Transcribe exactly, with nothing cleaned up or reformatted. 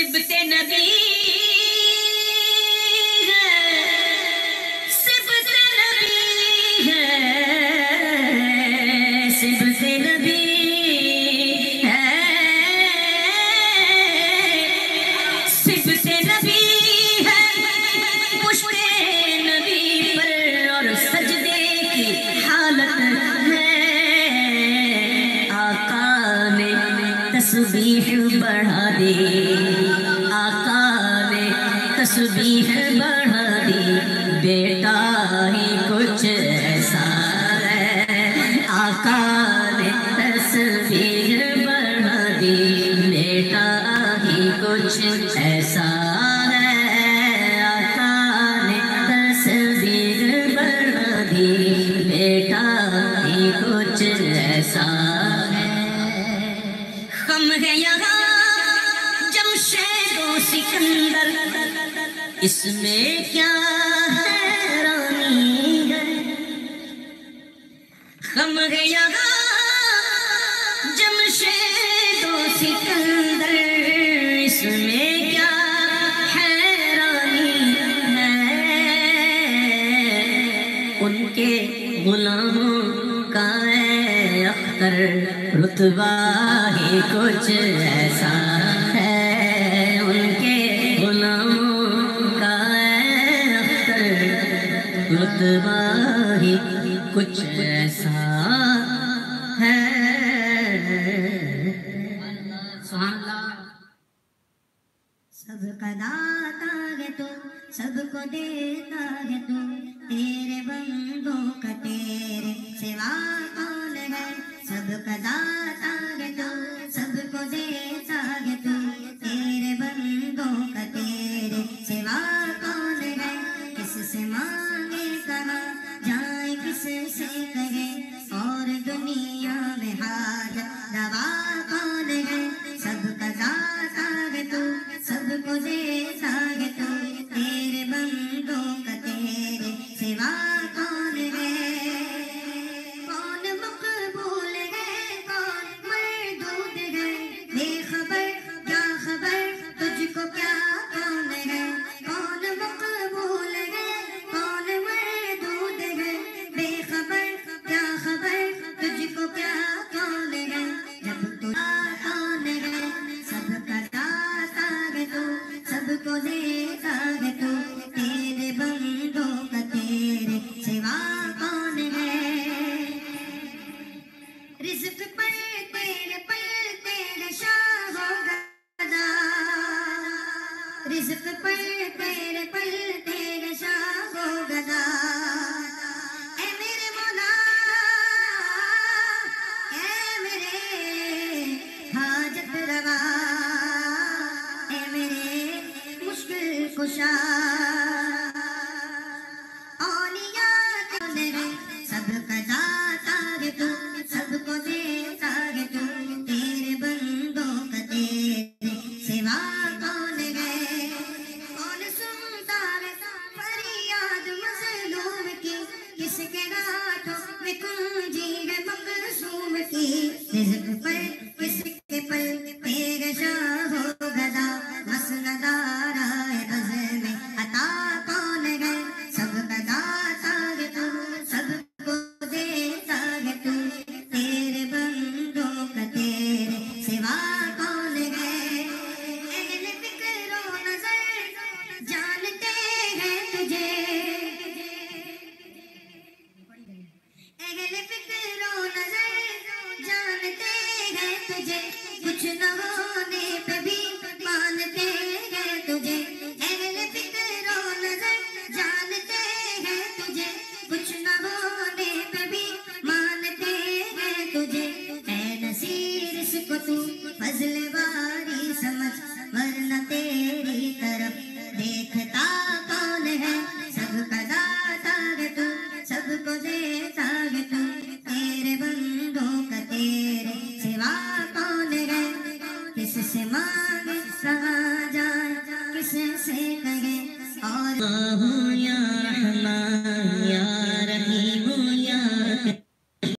सिबते नबी है, सिबते नबी है, सिबते नबी है, सिबते नबी है, पुष्पे नबी पर और सजदे की हालत में आका ने तस्बीह बढ़ा दी, आका ने तस्बीह बढ़ा दी, बेटा ही कुछ ऐसा है, आका ने तस्बीह बढ़ा दी, बेटा ही कुछ ऐसा है, आका ने तस्बीह बढ़ा दी, बेटा ही कुछ ऐसा है। हम है यहाँ जमशेदो सिकंदर, इसमें क्या हैरानी है। हम है यहाँ जमशेदो सिकंदर, इसमें क्या हैरानी है। उनके गुलामों का है अख्तर, रुतबा ही कुछ ऐसा है। उनके गुलामों का है अख्तर, रुतबा ही कुछ ऐसा है। सबका दाता है तू, सबको देता है तू, तेरे बंदों का तेरे सिवा कौन है। सबका दाता है तू, सबको देता है तू, तेरे बंदों का तेरे सिवा कौन है। किससे मांगे कहाँ जाए, किससे कहे और दुनिया में हाजत रवा कौन है। सबका दाता है तू, सबको देता है तू, तेरे बंदों का तेरे सिवा कौन है। कौन मकबूल है, कौन मरदूद है, बेखबर क्या खबर तुझको क्या कौन है। कौन मकबूल है, कौन मरदूद है, बेखबर क्या खबर तुझको क्या कौन है। जब तू कौन है, सबका दाता है तू, सबको देता है तू, तेरे बंदों का तेरे सिवा कौन है। रिज़्क़ पर तेरे पर तेरे शाह गदा, रिज़्क़ पर तेरे पर तेरे शाह गदा। ऐ मेरे मौला, ऐ मेरे हाजत रवा, ऐ मेरे मुश्किल कुशा। औलिया तेरे है, सबका दाता है तू, सबको देता है तू, तेरे बंदों का तेरे सिवा कौन है। कौन सुनता है फरियाद मज़लूम की, किसके हाथों में कुंजी है मकसूम की। रिज़्क़ पर किसके पर तेरे शाह गदा, मसनदारा है बज़ में अता कौन है। सबका दाता है तू, सबको देता है तू, तेरे बंदों का तेरे सिवा कौन है। अहले फ़िक्र व नज़र जानते हैं तुझे, अहले फ़िक्र व नज़र जानते हैं तुझे, कुछ न होने पे भी मानते हैं तुझे। अहले फ़िक्र व नज़र जानते हैं तुझे, कुछ न होने पे भी मानते हैं तुझे। ऐ नसीर इसको तू फज़ल